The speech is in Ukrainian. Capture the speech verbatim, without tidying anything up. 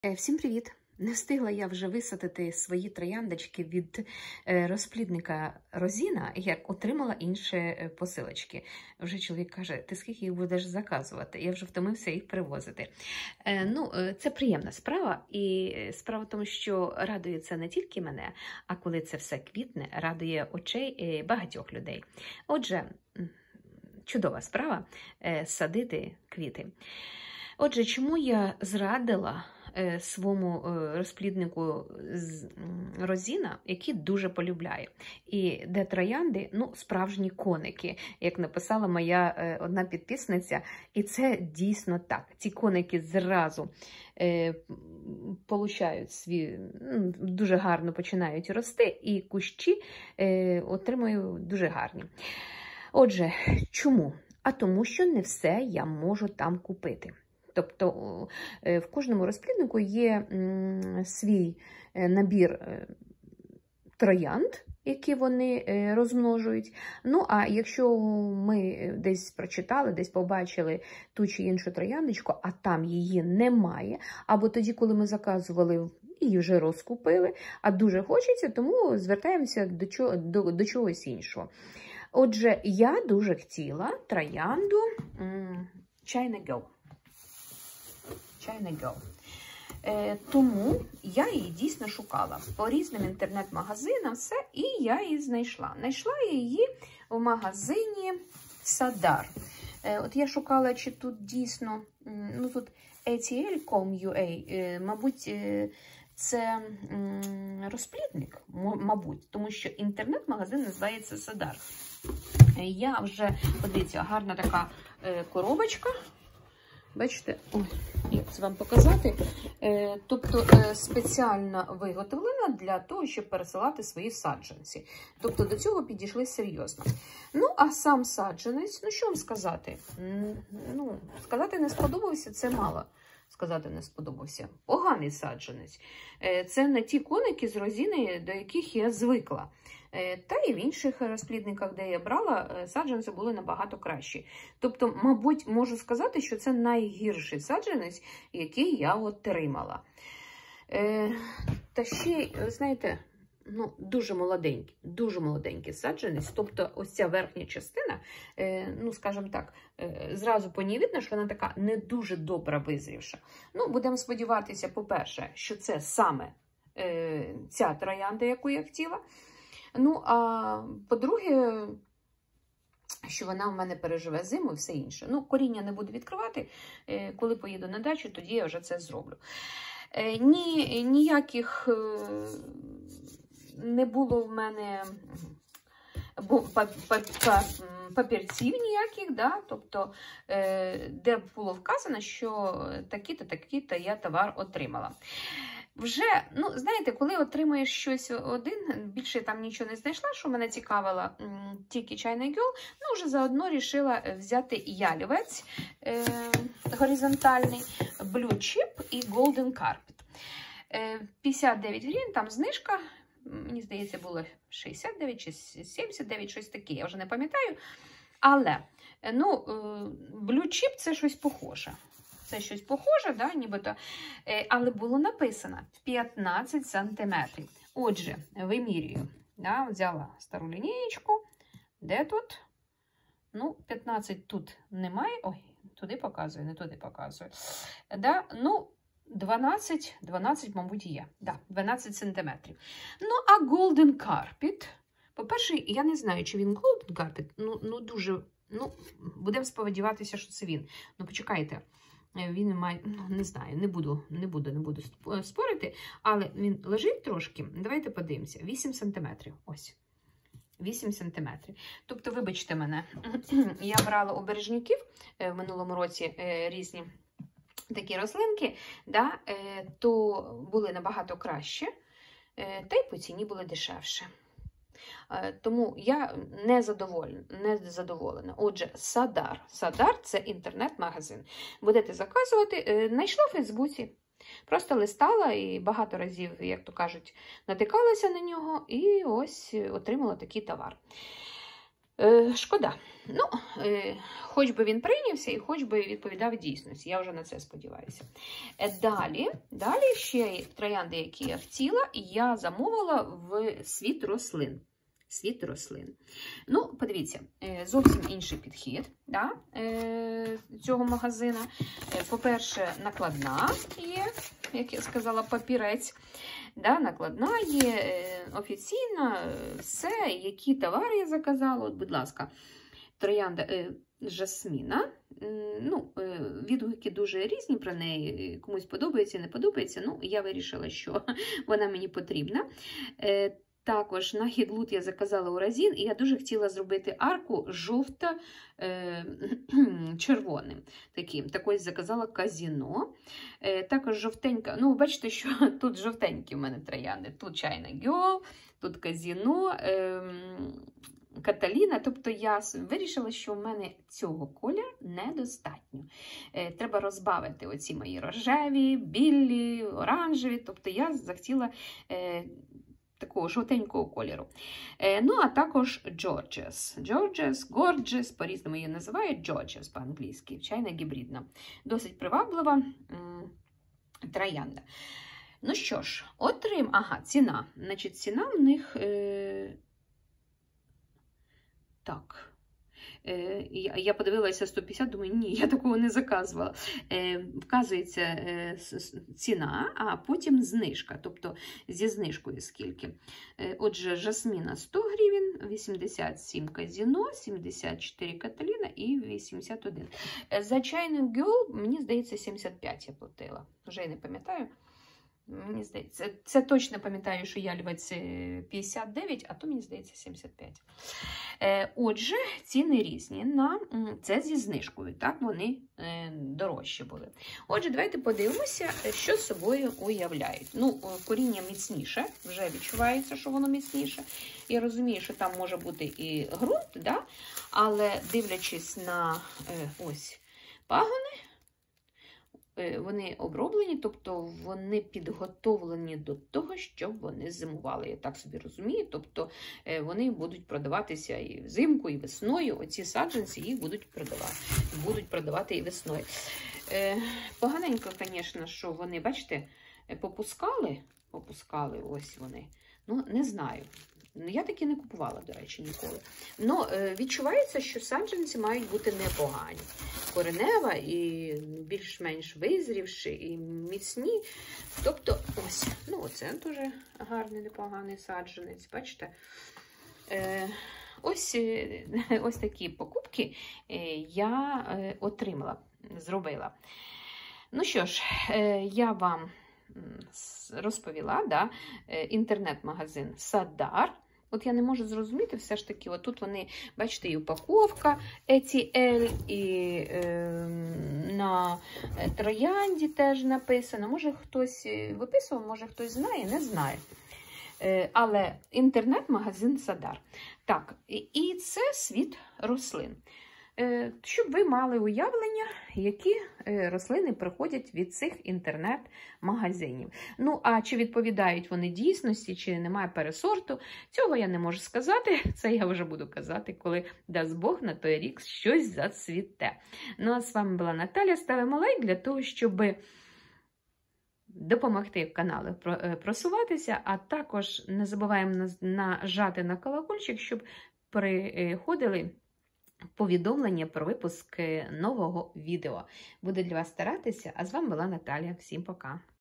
Е, Всім привіт! Не встигла я вже висадити свої трояндочки від е, розплідника Розіна, як отримала інші е, посилочки. Вже чоловік каже, ти скільки їх будеш заказувати? Я вже втомився їх привозити. Е, ну, е, це приємна справа, і справа в тому, що радує це не тільки мене, а коли це все квітне, радує очей е, багатьох людей. Отже, чудова справа е, садити квіти. Отже, чому я зрадила е, своєму е, розпліднику з Розіна, який дуже полюбляє. І де троянди, ну, справжні коники, як написала моя е, одна підписниця. І це дійсно так. Ці коники зразу е, получають свій, ну, дуже гарно починають рости, і кущі е, отримують дуже гарні. Отже, чому? А тому, що не все я можу там купити. Тобто в кожному розпліднику є свій набір троянд, які вони розмножують. Ну, а якщо ми десь прочитали, десь побачили ту чи іншу трояндочку, а там її немає, або тоді, коли ми заказували, її вже розкупили, а дуже хочеться, тому звертаємося до, чого, до, до чогось іншого. Отже, я дуже хотіла троянду China Girl. China Girl. Е, тому я її дійсно шукала по різним інтернет-магазинам, все, і я її знайшла. Знайшла її в магазині Saddar. Е, от я шукала, чи тут дійсно, ну тут ей ті ель точка ком точка ю а, е, мабуть, е, це м, розплідник, мабуть, тому що інтернет-магазин називається Saddar. Е, я вже, подивіться, гарна така е, коробочка. Бачите, ой, як це вам показати? Е, тобто е, спеціально виготовлена для того, щоб пересилати свої саджанці. Тобто до цього підійшли серйозно. Ну, а сам саджанець, ну що вам сказати? Ну, сказати не сподобався, це мало. Сказати не сподобався. Поганий саджанець. Е, це не ті коники з Розіни, до яких я звикла. Та і в інших розплідниках, де я брала, саджанці були набагато кращі. Тобто, мабуть, можу сказати, що це найгірший саджанець, який я отримала. Е, та ще, знаєте, ну, дуже молоденький, дуже молоденький саджанець. Тобто, ось ця верхня частина, е, ну, скажімо так, е, зразу по ній видно, що вона така не дуже добре визрівша. Ну, будемо сподіватися, по-перше, що це саме е, ця троянда, яку я хотіла. Ну, а по-друге, що вона в мене переживе зиму і все інше. Ну, коріння не буду відкривати. Коли поїду на дачу, тоді я вже це зроблю. Ні, ніяких не було в мене папірців ніяких, да? Тобто, де було вказано, що такі-то, такі-то я товар отримала. Вже, ну, знаєте, коли отримуєш щось один, більше там нічого не знайшла, що мене цікавило, тільки China Girl, ну, вже заодно вирішила взяти ялівець е, горизонтальний, Blue Chip і Golden Carpet. Е, п'ятдесят дев'ять гривень, там знижка, мені здається, було шістдесят дев'ять чи сімдесят дев'ять, щось таке, я вже не пам'ятаю. Але, ну, Blue Chip – це щось похоже. Це щось похоже, да, нібито, але було написано п'ятнадцять сантиметрів. Отже, вимірюю. Да, взяла стару лінієчку. Де тут? Ну, п'ятнадцять тут немає. Ой, туди показую, не туди показую. Да, ну, дванадцять, дванадцять, мабуть, є. Да, дванадцять сантиметрів. Ну, а Golden Carpet, по-перше, я не знаю, чи він Golden Carpet, ну, ну дуже, ну, будемо сподіватися, що це він. Ну, почекайте. Він має, ну, не знаю, не буду, не буду, не буду спорити, але він лежить трошки. Давайте подивимося. вісім сантиметрів. Ось. вісім сантиметрів. Тобто, вибачте мене, я брала у бережників в минулому році різні такі рослинки, да, то були набагато краще, та й по ціні були дешевше. Тому я не задоволена. Не задоволена. Отже, Saddar. Saddar – це інтернет-магазин. Будете заказувати. Знайшла в Фейсбуці. Просто листала і багато разів, як то кажуть, натикалася на нього і ось отримала такий товар. Е, шкода. Ну, е, хоч би він прийнявся і хоч би відповідав дійсності. Я вже на це сподіваюся. Е, далі, далі ще троянди, які я хотіла, я замовила в світ рослин. Світ рослин. Ну, подивіться, зовсім інший підхід, да, цього магазину. По-перше, накладна є, як я сказала, папірець. Да, накладна є, офіційна, все, які товари я заказала. От, будь ласка, троянда е, жасміна. Ну, е, відгуки дуже різні про неї. Комусь подобається, не подобається. Ну, я вирішила, що вона мені потрібна. Е, Також на Хіглут я заказала уразін, і я дуже хотіла зробити арку жовто-червоним. Таким. Також заказала казіно. Е, також жовтенька, ну, бачите, що тут жовтенькі в мене троянди. Тут чайна гьол, тут казіно, е, Каталіна. Тобто я вирішила, що в мене цього кольору недостатньо. Е, треба розбавити оці мої рожеві, білі, оранжеві. Тобто я захотіла е, такого жовтенького кольору. Е, ну, а також Georges. Georges, Gorgeous, по-різному її називають, Georges по-англійськи, чайна гібридна. Досить приваблива м, троянда. Ну що ж, отрим... Ага, ціна. Значить, ціна в них... Е... Так... Я подивилася сто п'ятдесят, думаю, ні, я такого не заказувала. Вказується ціна, а потім знижка, тобто зі знижкою скільки. Отже, жасміна сто гривень, вісімдесят сім казіно, сімдесят чотири Каталіна і вісімдесят один. За чайну гьол, мені здається, сімдесят п'ять я платила. Вже я не пам'ятаю. Мені здається, це точно пам'ятаю, що ялівець п'ятдесят дев'ять, а то, мені здається, сімдесят п'ять. Е, отже, ціни різні. На, це зі знижкою, так, вони е, дорожчі були. Отже, давайте подивимося, що з собою уявляють. Ну, коріння міцніше, вже відчувається, що воно міцніше. Я розумію, що там може бути і ґрунт, да? Але дивлячись на е, ось пагони, вони оброблені, тобто вони підготовлені до того, щоб вони зимували. Я так собі розумію, тобто вони будуть продаватися і взимку, і весною. Оці саджанці їх будуть продавати, будуть продавати і весною. Поганенько, звісно, що вони, бачите, попускали, попускали ось вони. Ну, не знаю. Я таки не купувала, до речі, ніколи. Ну, відчувається, що саджанці мають бути непогані. Коренева і більш-менш визрівші, і міцні. Тобто, ось, ну, оце дуже гарний, непоганий саджанець, бачите? Е, ось, ось такі покупки я отримала, зробила. Ну що ж, я вам розповіла, да, інтернет-магазин Садар. От я не можу зрозуміти, все ж таки, от тут вони, бачите, і упаковка і ті ель, і е, на троянді теж написано. Може хтось виписував, може хтось знає, не знає. Е, але інтернет-магазин Садар. Так, і, і це світ рослин. Щоб ви мали уявлення, які рослини приходять від цих інтернет-магазинів. Ну, а чи відповідають вони дійсності, чи немає пересорту, цього я не можу сказати. Це я вже буду казати, коли, дасть Бог, на той рік щось зацвіте. Ну, а з вами була Наталя. Ставимо лайк для того, щоб допомогти каналу просуватися, а також не забуваємо нажати на колокольчик, щоб приходили повідомлення про випуск нового відео. Буду для вас старатися, а з вами була Наталя. Всім пока!